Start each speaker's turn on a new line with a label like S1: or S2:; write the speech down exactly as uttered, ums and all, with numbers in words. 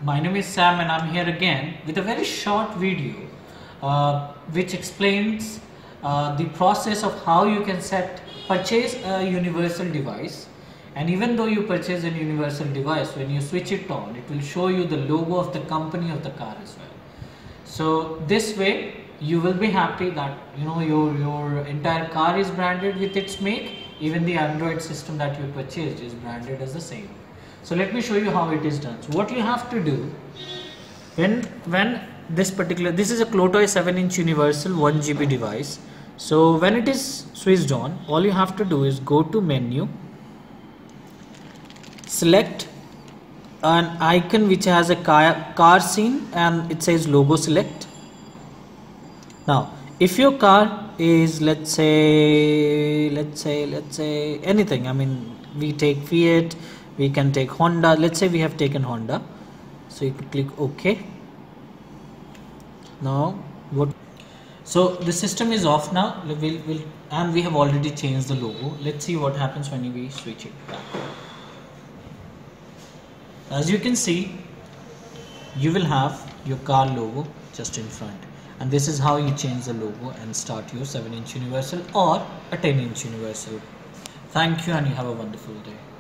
S1: my name is Sam and I'm here again with a very short video uh, which explains uh, the process of how you can set purchase a universal device. And even though you purchase a universal device, when you switch it on, it will show you the logo of the company of the car as well. So this way you will be happy that you know your your entire car is branded with its make. Even the Android system that you purchased is branded as the same. So let me show you how it is done. So what you have to do when when this particular this is a Clotoy seven inch universal one G B device. So when it is switched on, all you have to do is go to menu, select an icon which has a car, car scene and it says logo select. Now if your car is let's say let's say let's say anything, I mean we take Fiat, we can take Honda, let's say we have taken Honda, so you could click OK. Now what, so the system is off now, we'll, we'll, and we have already changed the logo. Let's see what happens when we switch it back. As you can see, you will have your car logo just in front, and this is how you change the logo and start your seven inch universal or a ten inch universal. Thank you and you have a wonderful day.